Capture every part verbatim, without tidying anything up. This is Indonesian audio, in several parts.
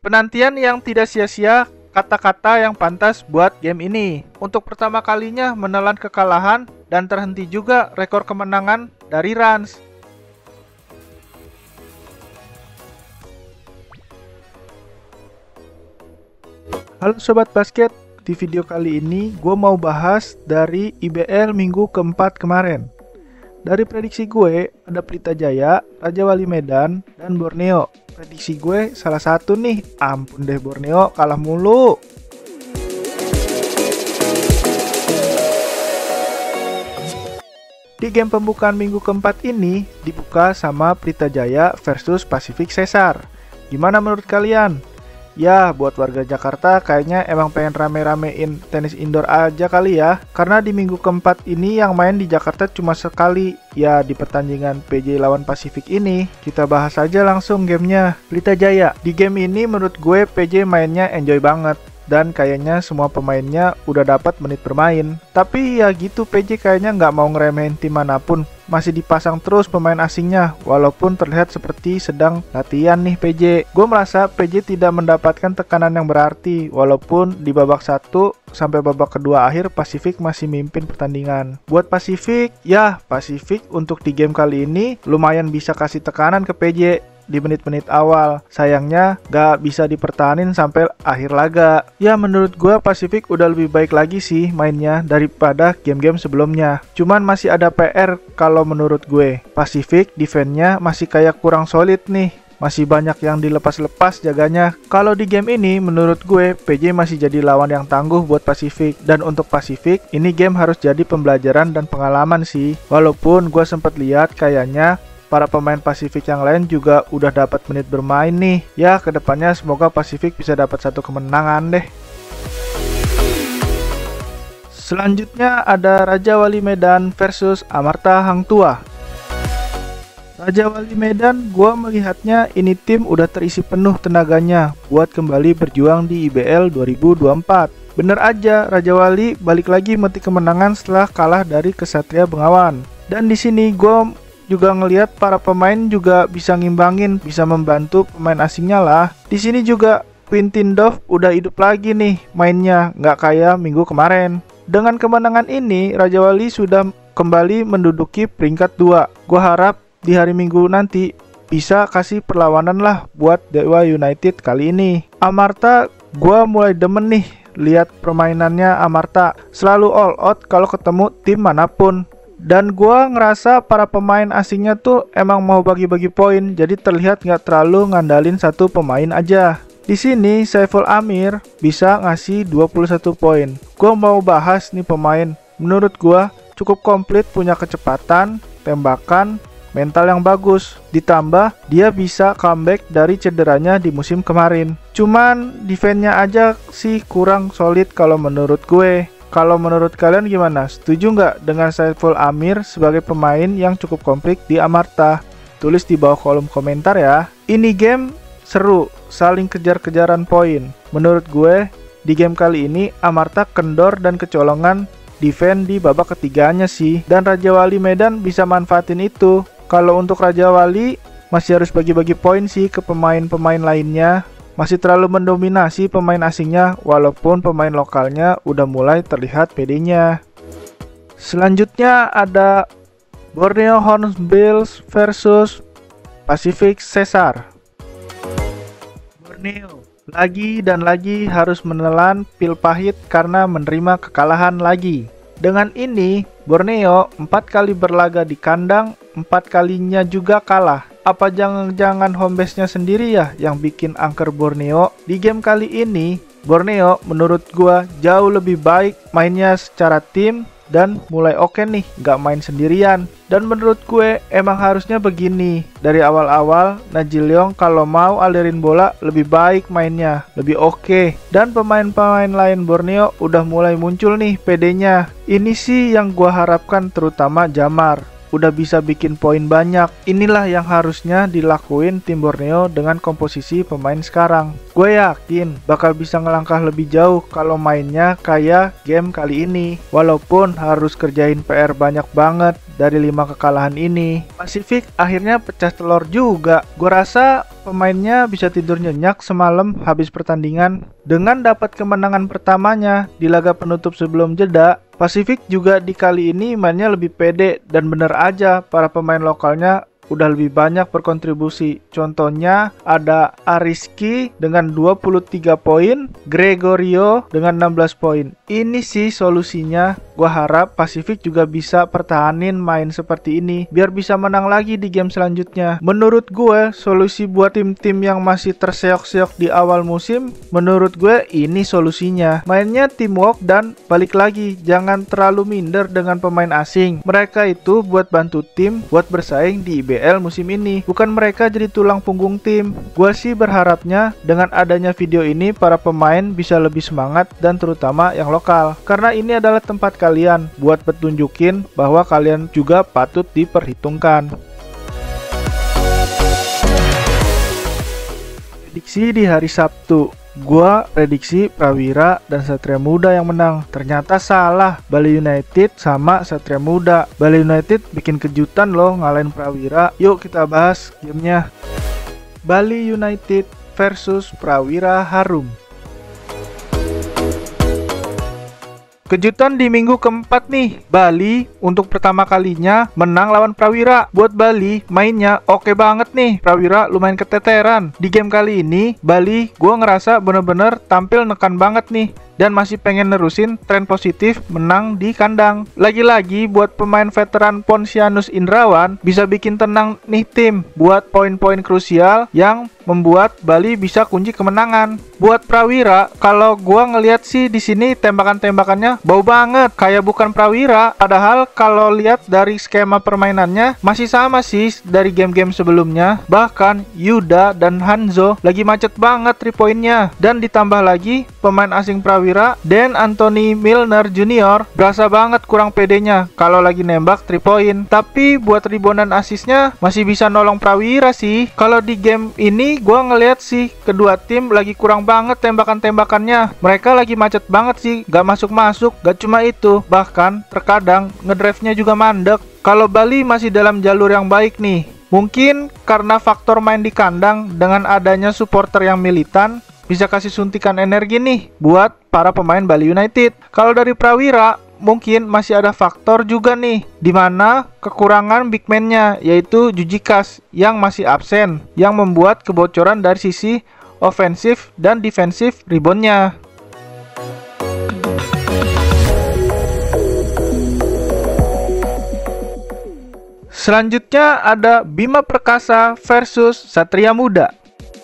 Penantian yang tidak sia-sia, kata-kata yang pantas buat game ini. Untuk pertama kalinya menelan kekalahan dan terhenti juga rekor kemenangan dari Rans. Halo Sobat Basket, di video kali ini gue mau bahas dari I B L minggu keempat kemarin. Dari prediksi gue, ada Pelita Jaya, Raja Wali Medan, dan Borneo. Prediksi gue salah satu nih, ampun deh Borneo kalah mulu. Di game pembukaan minggu keempat ini, dibuka sama Pelita Jaya versus Pacific Cesar. Gimana menurut kalian? Ya, buat warga Jakarta kayaknya emang pengen rame-ramein tenis indoor aja kali ya. Karena di minggu keempat ini yang main di Jakarta cuma sekali. Ya, di pertandingan P J lawan Pacific ini. Kita bahas aja langsung gamenya. Pelita Jaya. Di game ini menurut gue P J mainnya enjoy banget. Dan kayaknya semua pemainnya udah dapat menit bermain. Tapi ya gitu, P J kayaknya nggak mau ngeremehin tim manapun. Masih dipasang terus pemain asingnya, walaupun terlihat seperti sedang latihan nih P J. Gue merasa P J tidak mendapatkan tekanan yang berarti, walaupun di babak satu sampai babak kedua akhir Pacific masih mimpin pertandingan. Buat Pacific, ya Pacific untuk di game kali ini lumayan bisa kasih tekanan ke P J di menit-menit awal. Sayangnya gak bisa dipertahanin sampai akhir laga. Ya menurut gue Pacific udah lebih baik lagi sih mainnya daripada game-game sebelumnya. Cuman masih ada P R kalau menurut gue. Pacific defense-nya masih kayak kurang solid nih. Masih banyak yang dilepas-lepas jaganya. Kalau di game ini menurut gue P J masih jadi lawan yang tangguh buat Pacific. Dan untuk Pacific ini game harus jadi pembelajaran dan pengalaman sih. Walaupun gue sempat lihat kayaknya para pemain Pacific yang lain juga udah dapat menit bermain nih. Ya, kedepannya semoga Pacific bisa dapat satu kemenangan deh. Selanjutnya ada Raja Wali Medan versus Amarta Hang Tuah. Raja Wali Medan, gua melihatnya ini tim udah terisi penuh tenaganya buat kembali berjuang di I B L dua ribu dua puluh empat. Bener aja, Raja Wali balik lagi metik kemenangan setelah kalah dari Ksatria Bengawan. Dan di sini gua juga ngelihat para pemain juga bisa ngimbangin, bisa membantu pemain asingnya lah. Di sini juga Quintin Dove udah hidup lagi nih mainnya, nggak kayak minggu kemarin. Dengan kemenangan ini, Raja Wali sudah kembali menduduki peringkat dua. Gua harap di hari Minggu nanti bisa kasih perlawanan lah buat Dewa United kali ini. Amarta, gua mulai demen nih lihat permainannya Amarta. Selalu all out kalau ketemu tim manapun. Dan gua ngerasa para pemain asingnya tuh emang mau bagi-bagi poin, jadi terlihat nggak terlalu ngandalin satu pemain aja. Di sini Saiful Amir bisa ngasih dua puluh satu poin. Gua mau bahas nih pemain. Menurut gua cukup komplit, punya kecepatan, tembakan, mental yang bagus. Ditambah dia bisa comeback dari cederanya di musim kemarin. Cuman defense-nya aja sih kurang solid kalau menurut gue. Kalau menurut kalian gimana? Setuju nggak dengan Saiful Amir sebagai pemain yang cukup komplit di Amarta? Tulis di bawah kolom komentar ya. Ini game seru, saling kejar-kejaran poin. Menurut gue, di game kali ini Amarta kendor dan kecolongan defense di babak ketiganya sih. Dan Raja Wali Medan bisa manfaatin itu. Kalau untuk Raja Wali, masih harus bagi-bagi poin sih ke pemain-pemain lainnya. Masih terlalu mendominasi pemain asingnya, walaupun pemain lokalnya udah mulai terlihat pedenya. Selanjutnya ada Borneo Hornbills versus Pacific Cesar. Borneo lagi dan lagi harus menelan pil pahit karena menerima kekalahan lagi. Dengan ini, Borneo empat kali berlaga di kandang, empat kalinya juga kalah. Apa jangan-jangan homebase-nya sendiri ya yang bikin angker Borneo? Di game kali ini, Borneo menurut gua jauh lebih baik mainnya secara tim dan mulai oke nih, nggak main sendirian. Dan menurut gue emang harusnya begini. Dari awal-awal, Najiliong kalau mau alirin bola lebih baik mainnya, lebih oke. Dan pemain-pemain lain Borneo udah mulai muncul nih P D-nya. Ini sih yang gua harapkan, terutama Jamar. Udah bisa bikin poin banyak. Inilah yang harusnya dilakuin tim Borneo dengan komposisi pemain sekarang. Gue yakin bakal bisa ngelangkah lebih jauh kalau mainnya kayak game kali ini. Walaupun harus kerjain P R banyak banget dari lima kekalahan ini. Pasifik akhirnya pecah telur juga. Gua rasa pemainnya bisa tidur nyenyak semalam habis pertandingan. Dengan dapat kemenangan pertamanya di laga penutup sebelum jeda, Pasifik juga di kali ini mainnya lebih pede dan bener aja para pemain lokalnya udah lebih banyak berkontribusi. Contohnya ada Ariski dengan dua puluh tiga poin, Gregorio dengan enam belas poin. Ini sih solusinya. Gua harap Pasifik juga bisa pertahanin main seperti ini biar bisa menang lagi di game selanjutnya. Menurut gue, solusi buat tim-tim yang masih terseok-seok di awal musim, menurut gue ini solusinya. Mainnya teamwork dan balik lagi, jangan terlalu minder dengan pemain asing. Mereka itu buat bantu tim buat bersaing di I B L musim ini, bukan mereka jadi tulang punggung tim. Gua sih berharapnya dengan adanya video ini para pemain bisa lebih semangat dan terutama yang lokal, karena ini adalah tempat kalian buat petunjukin bahwa kalian juga patut diperhitungkan. Prediksi di hari Sabtu, gua prediksi Prawira dan Satria Muda yang menang. Ternyata salah, Bali United sama Satria Muda. Bali United bikin kejutan loh ngalahin Prawira. Yuk kita bahas gamenya. Bali United versus Prawira Harum. Kejutan di minggu keempat nih, Bali untuk pertama kalinya menang lawan Prawira. Buat Bali mainnya oke banget nih, Prawira lumayan keteteran. Di game kali ini, Bali gue ngerasa bener-bener tampil nekan banget nih, dan masih pengen nerusin tren positif menang di kandang. Lagi-lagi buat pemain veteran Pontianus Indrawan bisa bikin tenang nih tim buat poin-poin krusial yang membuat Bali bisa kunci kemenangan. Buat Prawira, kalau gua ngelihat sih di sini tembakan-tembakannya bau banget, kayak bukan Prawira. Padahal kalau lihat dari skema permainannya masih sama sih dari game-game sebelumnya. Bahkan Yuda dan Hanzo lagi macet banget three point-nya. Dan ditambah lagi pemain asing Prawira, Dan Anthony Milner Junior berasa banget kurang pedenya kalau lagi nembak three point. Tapi buat rebound dan asisnya masih bisa nolong Prawira sih. Kalau di game ini gua ngeliat sih kedua tim lagi kurang banget tembakan-tembakannya. Mereka lagi macet banget sih, gak masuk-masuk. Gak cuma itu, bahkan terkadang ngedrive-nya juga mandek. Kalau Bali masih dalam jalur yang baik nih. Mungkin karena faktor main di kandang dengan adanya supporter yang militan bisa kasih suntikan energi nih buat para pemain Bali United. Kalau dari Prawira mungkin masih ada faktor juga nih, dimana kekurangan big man-nya yaitu Jujikas yang masih absen, yang membuat kebocoran dari sisi ofensif dan defensif rebound-nya. Selanjutnya ada Bima Perkasa versus Satria Muda.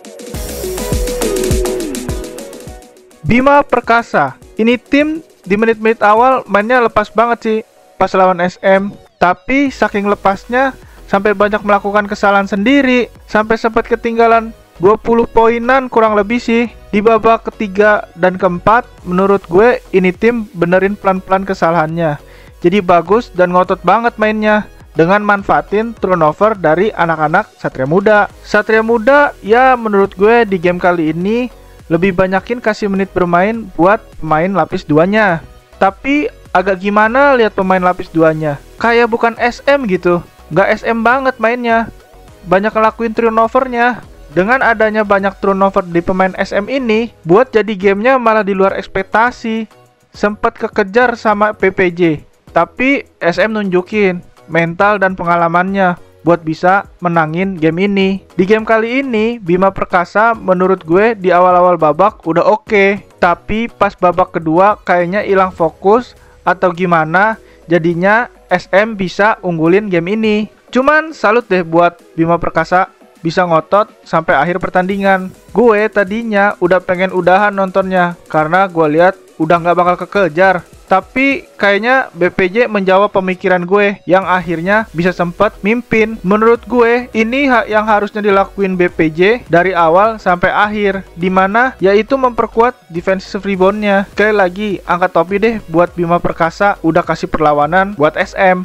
Bima Perkasa, ini tim di menit-menit awal mainnya lepas banget sih pas lawan S M. Tapi saking lepasnya sampai banyak melakukan kesalahan sendiri, sampai sempat ketinggalan dua puluh poinan kurang lebih sih. Di babak ketiga dan keempat, menurut gue ini tim benerin pelan-pelan kesalahannya. Jadi bagus dan ngotot banget mainnya dengan manfaatin turnover dari anak-anak Satria Muda. Satria Muda ya menurut gue di game kali ini lebih banyakin kasih menit bermain buat pemain lapis duanya. Tapi agak gimana lihat pemain lapis duanya, kayak bukan S M gitu. Gak S M banget mainnya, banyak ngelakuin turnovernya. Dengan adanya banyak turnover di pemain S M ini, buat jadi gamenya malah di luar ekspektasi. Sempat kekejar sama P P J, tapi S M nunjukin mental dan pengalamannya buat bisa menangin game ini. Di game kali ini, Bima Perkasa menurut gue di awal-awal babak udah oke, okay. Tapi pas babak kedua kayaknya hilang fokus atau gimana, jadinya S M bisa unggulin game ini. Cuman salut deh buat Bima Perkasa bisa ngotot sampai akhir pertandingan. Gue tadinya udah pengen udahan nontonnya karena gue lihat udah nggak bakal kekejar. Tapi kayaknya B P J menjawab pemikiran gue yang akhirnya bisa sempat mimpin. Menurut gue ini hak yang harusnya dilakuin B P J dari awal sampai akhir, dimana yaitu memperkuat defensive rebound-nya. Sekali lagi angkat topi deh buat Bima Perkasa udah kasih perlawanan buat S M.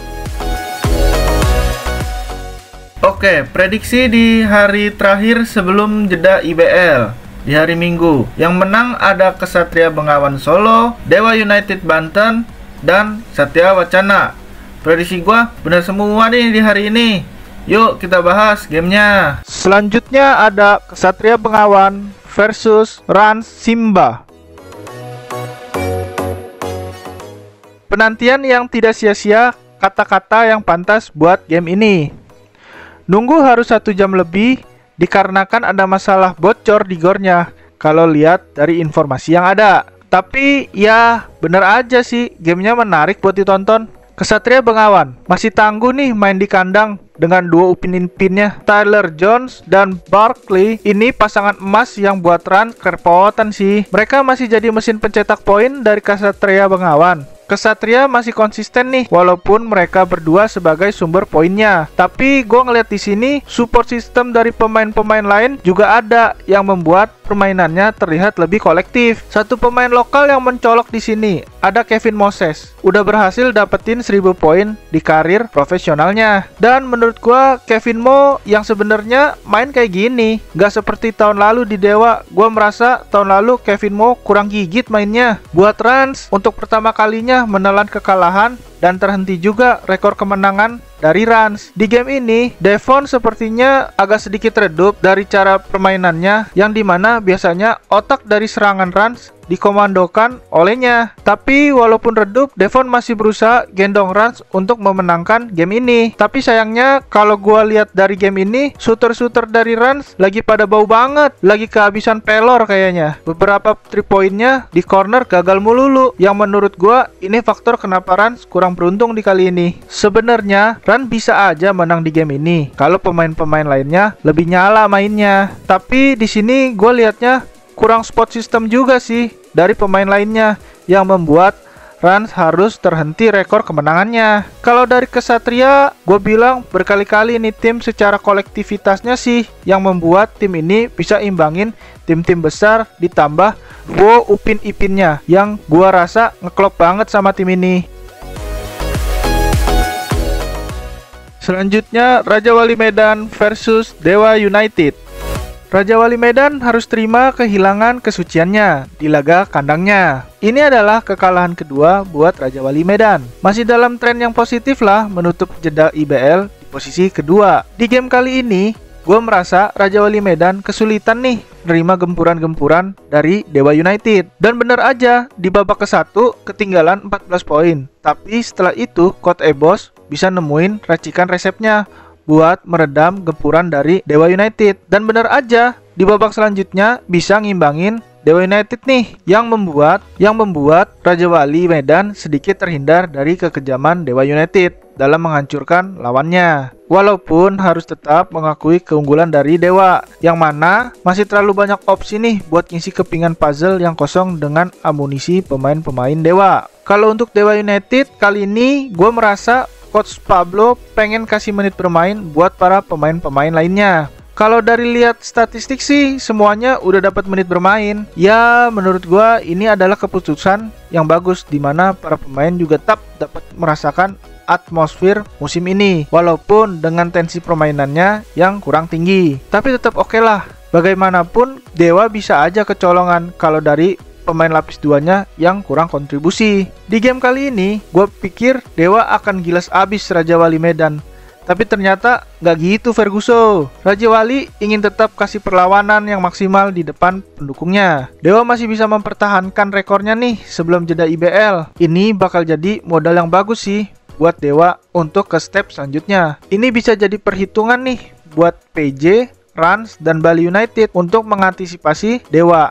Oke, prediksi di hari terakhir sebelum jeda I B L. Di hari Minggu, yang menang ada Kesatria Bengawan Solo, Dewa United Banten, dan Satya Wacana. prediksi gua bener semua nih di hari ini. Yuk kita bahas gamenya. Selanjutnya ada Ksatria Bengawan versus Rans Simba. Penantian yang tidak sia-sia, kata-kata yang pantas buat game ini. Nunggu harus satu jam lebih dikarenakan ada masalah bocor di gore-nya kalau lihat dari informasi yang ada. Tapi ya bener aja sih, gamenya menarik buat ditonton. Ksatria Bengawan masih tangguh nih main di kandang dengan dua upin-ipinnya, Tyler Jones dan Barkley. Ini pasangan emas yang buat Rans kerepotan sih. Mereka masih jadi mesin pencetak poin dari Ksatria Bengawan. Ksatria masih konsisten nih, walaupun mereka berdua sebagai sumber poinnya. Tapi gue ngeliat di sini support system dari pemain-pemain lain juga ada yang membuat permainannya terlihat lebih kolektif. Satu pemain lokal yang mencolok di sini ada Kevin Moses. Udah berhasil dapetin seribu poin di karir profesionalnya. Dan menurut gue Kevin Mo yang sebenarnya main kayak gini, gak seperti tahun lalu di Dewa. Gue merasa tahun lalu Kevin Mo kurang gigit mainnya. Buat Rans untuk pertama kalinya menelan kekalahan dan terhenti juga rekor kemenangan dari Rans. Di game ini, Devon sepertinya agak sedikit redup dari cara permainannya, yang dimana biasanya otak dari serangan Rans dikomandokan olehnya. Tapi walaupun redup, Devon masih berusaha gendong Rans untuk memenangkan game ini. Tapi sayangnya kalau gua lihat dari game ini, shooter-shooter dari Rans lagi pada bau banget, lagi kehabisan pelor kayaknya. Beberapa three point-nya di corner gagal melulu, yang menurut gua ini faktor kenapa Rans kurang beruntung di kali ini. Sebenarnya Rans bisa aja menang di game ini kalau pemain-pemain lainnya lebih nyala mainnya. Tapi di sini gue liatnya kurang spot system juga sih dari pemain lainnya, yang membuat Rans harus terhenti rekor kemenangannya. Kalau dari Ksatria, gue bilang berkali-kali ini tim secara kolektivitasnya sih yang membuat tim ini bisa imbangin tim-tim besar, ditambah Bo upin-ipinnya yang gue rasa ngeklop banget sama tim ini. Selanjutnya Raja Wali Medan versus Dewa United. Raja Wali Medan harus terima kehilangan kesuciannya di laga kandangnya. Ini adalah kekalahan kedua buat Raja Wali Medan. Masih dalam tren yang positif lah menutup jeda I B L di posisi kedua. Di game kali ini, gue merasa Raja Wali Medan kesulitan nih nerima gempuran-gempuran dari Dewa United. Dan bener aja, di babak ke satu ketinggalan empat belas poin. Tapi setelah itu, Coach Ebos bisa nemuin racikan resepnya buat meredam gempuran dari Dewa United. Dan bener aja, di babak selanjutnya bisa ngimbangin Dewa United nih, yang membuat yang membuat Raja Wali Medan sedikit terhindar dari kekejaman Dewa United dalam menghancurkan lawannya. Walaupun harus tetap mengakui keunggulan dari Dewa, yang mana masih terlalu banyak opsi nih buat ngisi kepingan puzzle yang kosong dengan amunisi pemain-pemain Dewa. Kalau untuk Dewa United kali ini, gue merasa Coach Pablo pengen kasih menit bermain buat para pemain-pemain lainnya. Kalau dari lihat statistik sih semuanya udah dapat menit bermain. Ya menurut gua ini adalah keputusan yang bagus, dimana para pemain juga tetap dapat merasakan atmosfer musim ini, walaupun dengan tensi permainannya yang kurang tinggi. Tapi tetap oke okay lah. Bagaimanapun Dewa bisa aja kecolongan kalau dari pemain lapis duanya yang kurang kontribusi. Di game kali ini, gue pikir Dewa akan gilas abis Raja Wali Medan. Tapi ternyata nggak gitu Ferguson. Raja Wali ingin tetap kasih perlawanan yang maksimal di depan pendukungnya. Dewa masih bisa mempertahankan rekornya nih sebelum jeda I B L. Ini bakal jadi modal yang bagus sih buat Dewa untuk ke step selanjutnya. Ini bisa jadi perhitungan nih buat P J, Rans, dan Bali United untuk mengantisipasi Dewa.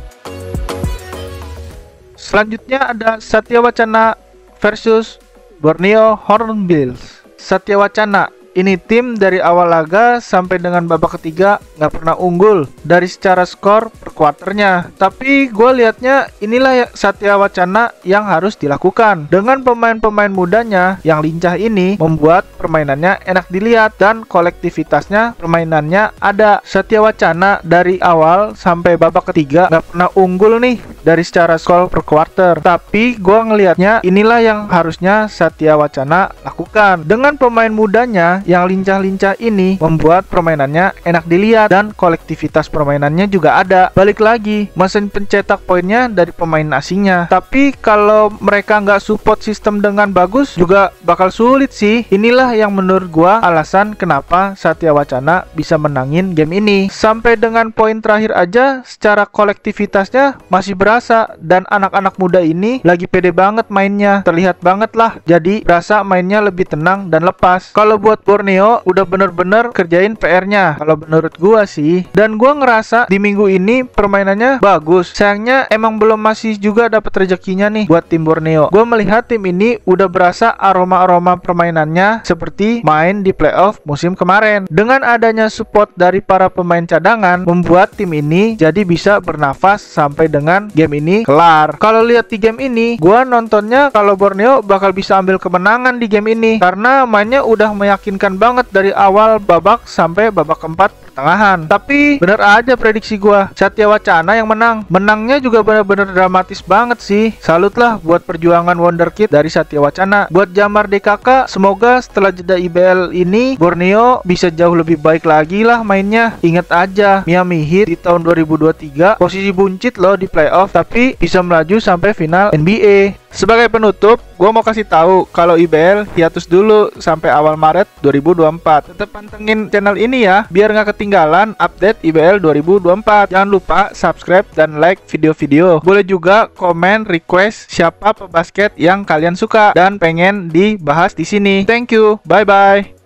Selanjutnya ada Satya Wacana versus Borneo Hornbills. Satya Wacana ini tim dari awal laga sampai dengan babak ketiga nggak pernah unggul dari secara skor per kuarternya. Tapi gue liatnya inilah Satya Wacana yang harus dilakukan. Dengan pemain-pemain mudanya yang lincah ini membuat permainannya enak dilihat dan kolektivitasnya permainannya ada. Satya Wacana dari awal sampai babak ketiga nggak pernah unggul nih dari secara skor per kuarter. Tapi gue ngelihatnya inilah yang harusnya Satya Wacana lakukan. Dengan pemain mudanya gamenya yang lincah-lincah ini membuat permainannya enak dilihat dan kolektivitas permainannya juga ada. Balik lagi, mesin pencetak poinnya dari pemain asingnya. Tapi kalau mereka nggak support sistem dengan bagus juga bakal sulit sih. Inilah yang menurut gua alasan kenapa Satya Wacana bisa menangin game ini. Sampai dengan poin terakhir aja secara kolektivitasnya masih berasa, dan anak-anak muda ini lagi pede banget mainnya. Terlihat banget lah, jadi berasa mainnya lebih tenang dan lepas. Kalau buat Borneo udah bener-bener kerjain P R-nya kalau menurut gua sih. Dan gua ngerasa di minggu ini permainannya bagus. Sayangnya emang belum masih juga dapat rezekinya nih buat tim Borneo. Gua melihat tim ini udah berasa aroma-aroma permainannya seperti main di playoff musim kemarin. Dengan adanya support dari para pemain cadangan, membuat tim ini jadi bisa bernafas sampai dengan game ini kelar. Kalau lihat di game ini, gua nontonnya kalau Borneo bakal bisa ambil kemenangan di game ini karena mainnya udah meyakinkan banget dari awal babak sampai babak keempat pertengahan. Tapi bener aja prediksi gua, Satya Wacana yang menang. Menangnya juga bener-bener dramatis banget sih. Salut lah buat perjuangan wonderkid dari Satya Wacana. Buat Jamar D K K, semoga setelah jeda I B L ini Borneo bisa jauh lebih baik lagi lah mainnya. Ingat aja, Miami Heat di tahun dua ribu dua puluh tiga posisi buncit loh di playoff, tapi bisa melaju sampai final N B A. Sebagai penutup, gue mau kasih tahu kalau I B L hiatus dulu sampai awal Maret dua ribu dua puluh empat. Tetap pantengin channel ini ya, biar nggak ketinggalan update I B L dua ribu dua puluh empat. Jangan lupa subscribe dan like video-video. Boleh juga komen request siapa pebasket yang kalian suka dan pengen dibahas di sini. Thank you, bye bye.